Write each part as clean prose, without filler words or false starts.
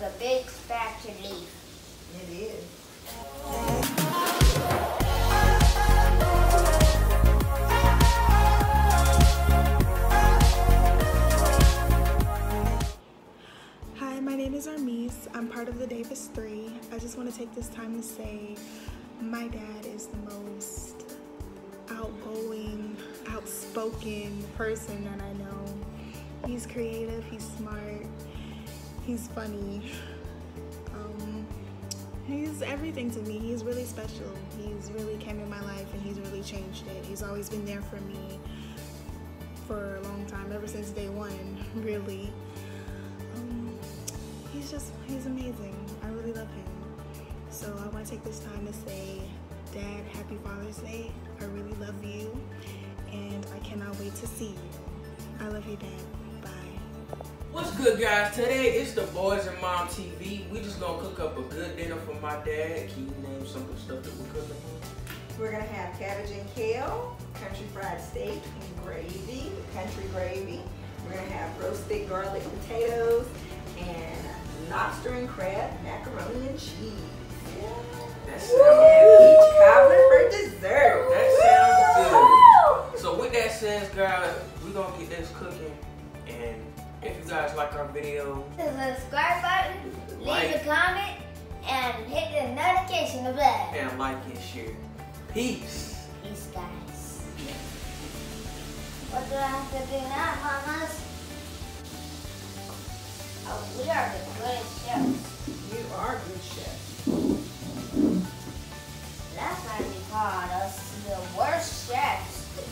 a big spatula leaf. It is. Hi, my name is Armise. I'm part of the Davis 3. I just want to take this time to say my dad is the most outgoing, outspoken person that I know. He's creative, he's smart, he's funny. He's everything to me. He's really special. He's really came in my life and he's really changed it. He's always been there for me for a long time, ever since day one, really. He's amazing. I really love him. So I want to take this time to say, Dad, happy Father's Day. I really love you and I cannot wait to see you. I love you, Dad. Bye. What's good, guys? Today it's the Boys and Mom TV. We just gonna cook up a good dinner for my dad. Can you name some of the stuff that we're cooking? We're gonna have cabbage and kale, country fried steak and gravy, country gravy. We're gonna have roasted garlic potatoes and lobster and crab macaroni and cheese. That And sounds peach cobbler for dessert. That sounds good. So with that said, guys, we're gonna get this cooking. And if you guys like our video, Hit the subscribe button, leave Like. a comment, and hit the notification bell. and like and share. Peace. Peace, guys. What do I have to do now, mamas? Oh, we are the greatest chefs. You are good chef. Last time they called us the worst chefs.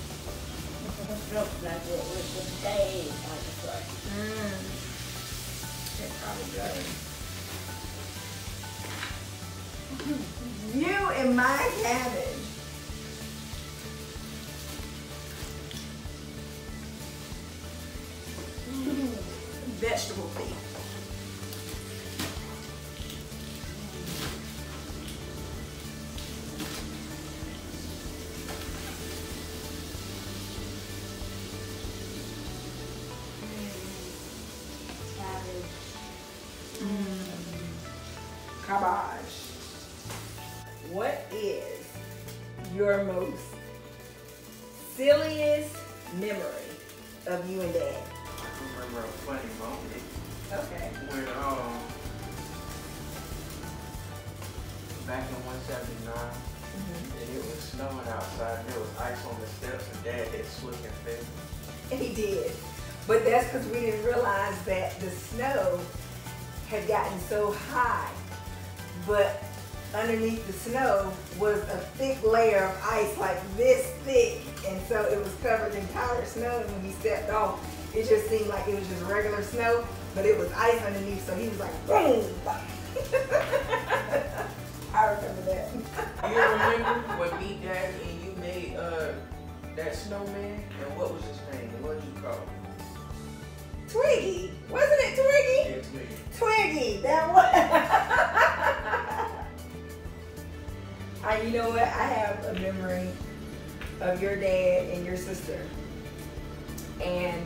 Like it was the days, like it's like. It probably does. You and my cabbage. Vegetable feet. Cabbage. What is your most silliest memory of you and Dad? I remember a funny moment Okay. when back in 179, and it was snowing outside, and there was ice on the steps, and Dad had slipped and fell. And he did. But that's because we didn't realize that the snow had gotten so high. But underneath the snow was a thick layer of ice, like this thick. And so it was covered in powdered snow. And when he stepped off, it just seemed like it was just regular snow, but it was ice underneath. So he was like, boom. I remember that. You remember when me, Daddy, and you made that snowman? And what was his name? What did you call him? Twiggy. Wasn't it Twiggy? Yeah, Twiggy. Twiggy, that was. You know what? I have a memory of your dad and your sister. And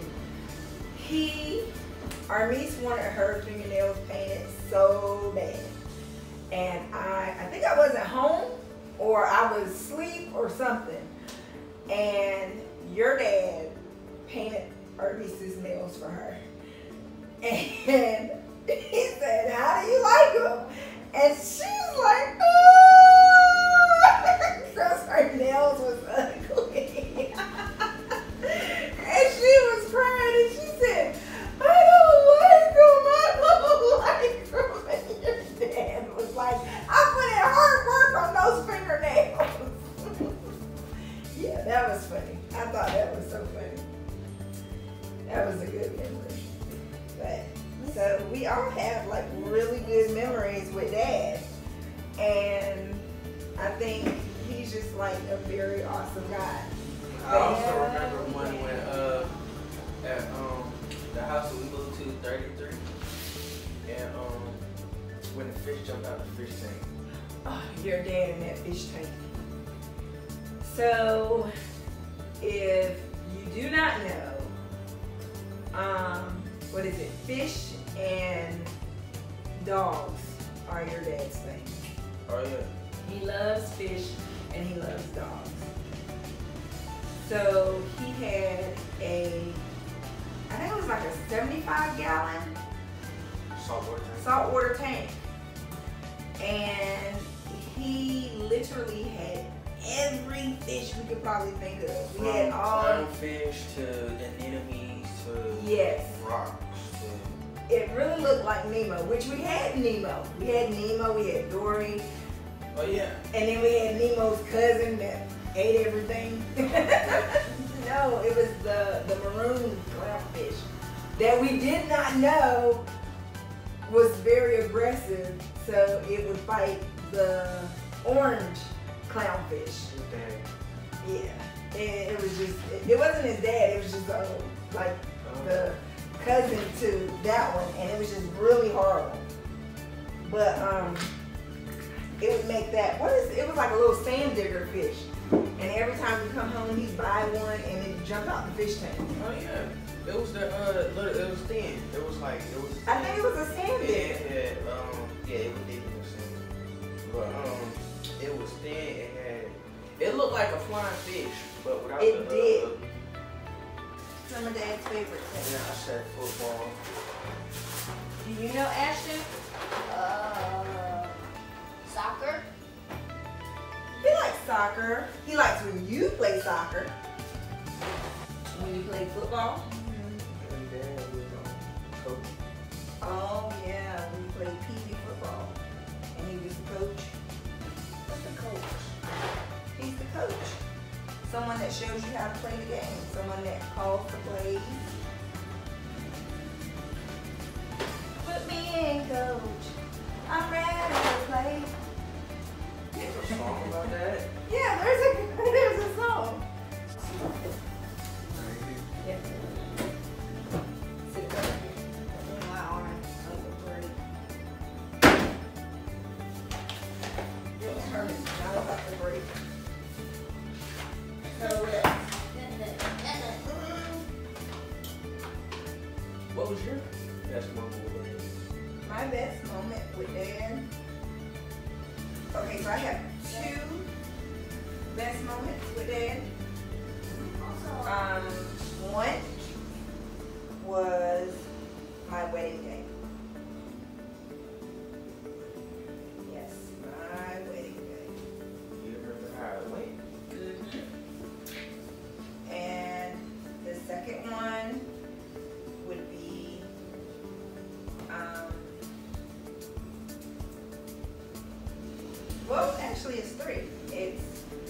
our niece wanted her fingernails painted so bad. And I think I wasn't home or I was asleep or something. And your dad painted our niece's nails for her. And he said, "How do you like them?" And she was like, "Oh," because her nails was ugly. And she was crying and she said, "I don't like them. And your dad was like, "I put in hard work on those fingernails." Yeah, that was funny. I thought that was so funny. That was a good memory. But so we all have like really good memories with Dad, and I think he's just like a very awesome guy. I also remember one when at the house that we moved to, 33, and when the fish jumped out the fish tank. Oh, your dad in that fish tank. So if you do not know, what is it? Fish and dogs are your dad's thing. Oh yeah. He loves fish and he loves dogs. So he had I think it was like a 75-gallon saltwater tank. And he literally had every fish we could probably think of. We had all clownfish to anemones to yes. rocks. It really looked like Nemo, which we had Nemo. We had Nemo, we had Dory. Oh yeah. And then we had Nemo's cousin that ate everything. No, it was the maroon clownfish that we did not know was very aggressive, so it would fight the orange clownfish. Okay. Yeah, and it was just, it wasn't his dad, it was just like the cousin to that one, and it was just really horrible. But it would make that, it was like a little sand digger fish. And every time we come home, he'd buy one and it'd jump out the fish tank. Oh yeah. It was the it was thin. It was like I think it was a sand digger. Yeah, it was deep in the sand. But it was thin. It looked like a flying fish, but without it did. Some of Dad's favorite things. Yeah, I said football. Do you know Ashton? Soccer. He likes soccer. He likes when you play soccer. When you play football. And Dad was coach. Oh yeah, when you played Pee-wee football. And he was the coach. What's the coach? He's the coach. Someone that shows you how to play the game. Someone that calls the plays. Put me in, coach. I'm ready to play. There's a song about that. Yeah, there's a song. Yeah. Sit right here. Wow, alright. Your turn is not about to break. So What was your best moment with Dad? my best moment with Dad. Okay, so I have two best moments with Dad. One was my wedding day. Yes, my wedding day. You remember how it went? And the second one would be well, actually it's three. It's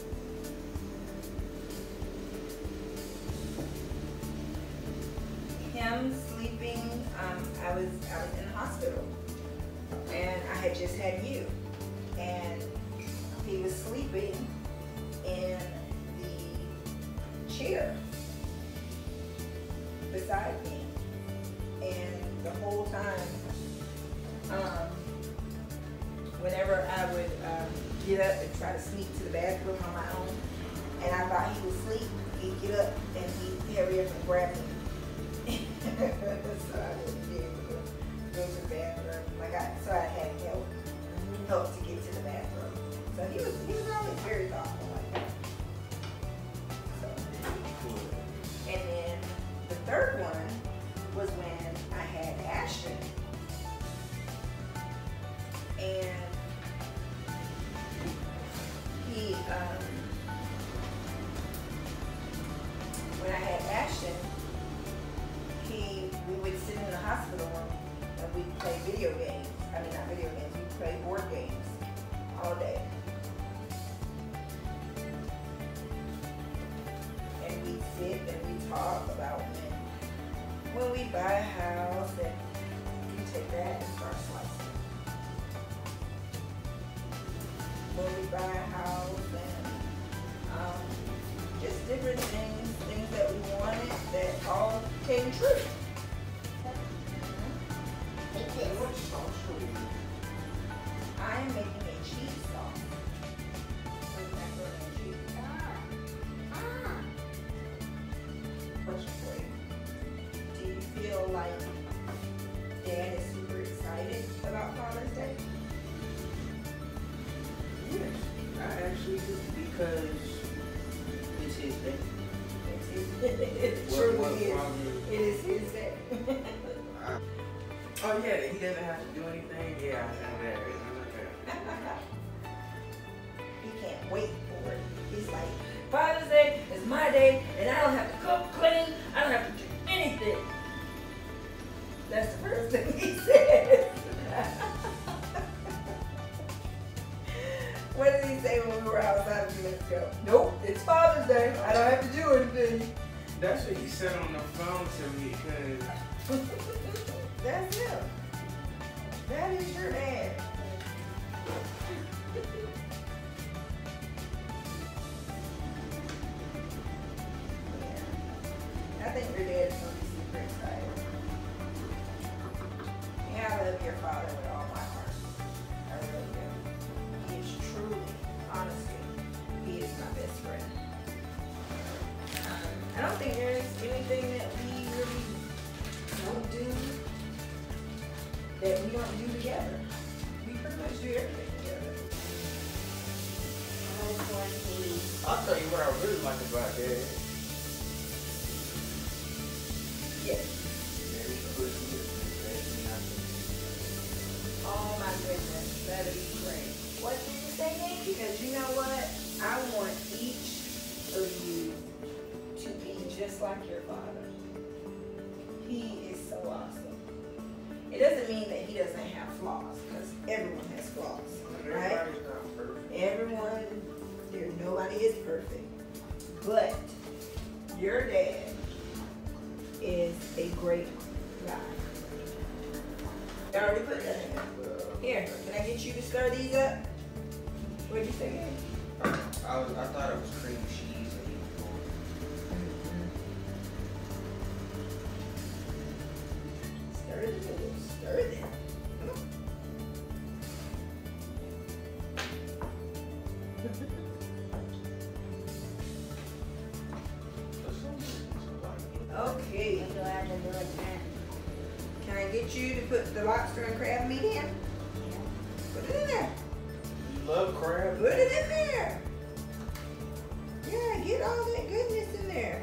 him sleeping. I was in the hospital, and I had just had you, and he was sleeping in the chair beside me, and the whole time, whenever I would get up and try to sneak to the bathroom on my own, and I thought he would sleep, he'd get up and he'd hurry up and grab me. So I wouldn't be able to go to the bathroom. So I had help to get to the bathroom. So he was always very thoughtful like that. So, and then the third one was when I had Ashton. And he, when I had Ashton, we would sit in the hospital room and we'd play video games. I mean, not video games, we'd play board games all day. And we'd sit and we'd talk about when we buy a house and we take that and start slicing. When we buy a house and just different things that we wanted that all came true. What sauce are you? I am making a cheese sauce with macaroni and cheese. Question for you. Do you feel like Dad is super excited about Father's Because it's his day. It What truly is. problem? It is his day. Oh yeah, he doesn't have to do anything. Yeah, I know that. He can't wait for it. He's like, Father's Day is my day, and I don't have to cook, clean, I don't have to do anything. That's the first thing he says. What did he say when we were outside a few minutes ago? Nope, it's Father's Day. I don't have to do anything. That's what he said on the phone to me, because That's him. That is your dad. Yeah. I think your dad is going to be super excited. Yeah, I love your father with all my heart. I really do. He is truly, honestly, he is my best friend. I don't think there's anything that we really don't do that we don't do together. We pretty much do everything together. I'll tell you what I really like about Dad. Yes. Merry Christmas and Happy Happy. Oh my goodness, that'd be great. What did you say, Nick? Because you know what? I want each of you to be just like your father. He is so awesome. It doesn't mean that he doesn't have flaws, because everyone has flaws, right? Everybody's not perfect. Everyone, nobody is perfect. But your dad is a great guy. You already put that in there. Here, can I get you to stir these up? What'd you say, Gabe? I thought it was cream cheese and he was going. Stir it a little. Stir it. Okay. I'm glad to do it now. Can I get you to put the lobster and crab meat in? Put it in there. You love crab? Put it in there. Yeah, get all that goodness in there.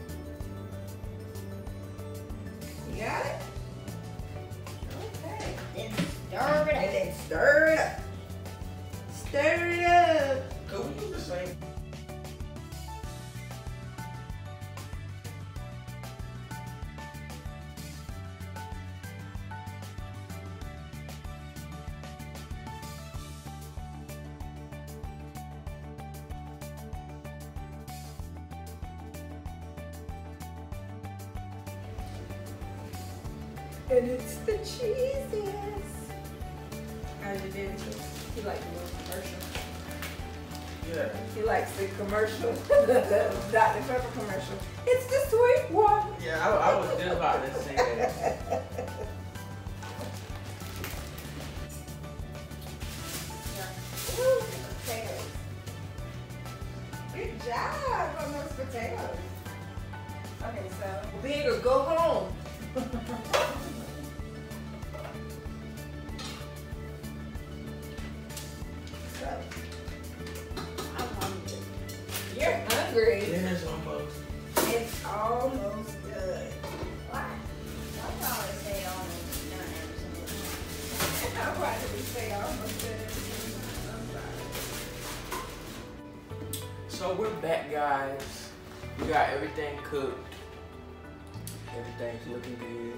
You got it? Okay. Then stir it And up. then stir it up. Stir it up. Could we do the same? And it's the cheesiest. How did it do? He likes the little commercial. Yeah. He likes the commercial, the Dr. Pepper commercial. It's the sweet one. Yeah, I was just about to say that. Ooh, potatoes. Good job on those potatoes. Okay, so big or go home. So, I'm hungry. You're hungry. Dinner's almost. It's almost done. Why? I always say almost done every Why did we say almost done? I'm sorry. So we're back, guys. We got everything cooked. Everything's looking good.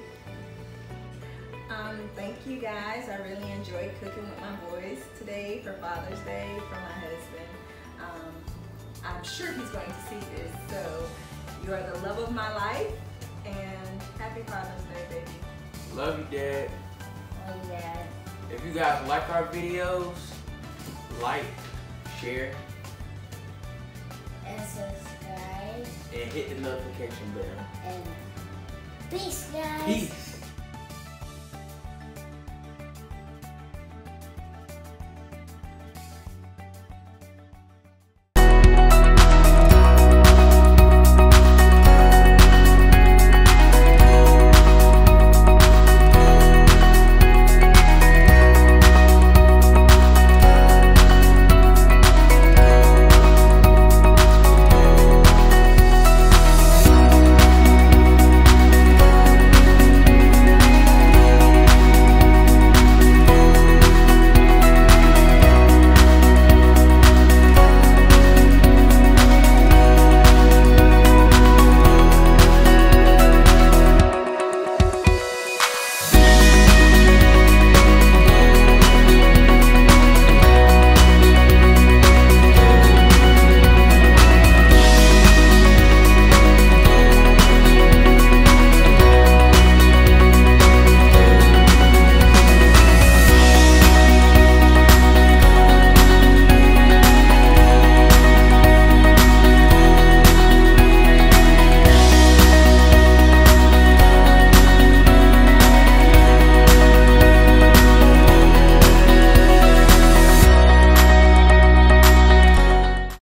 Thank you guys. I really enjoyed cooking with my boys today for Father's Day for my husband. I'm sure he's going to see this. So you are the love of my life, and happy Father's Day, baby. Love you, Dad. time. Oh, yeah. If you guys like our videos, like, share, And subscribe. and hit the notification bell. And peace, guys. Peace.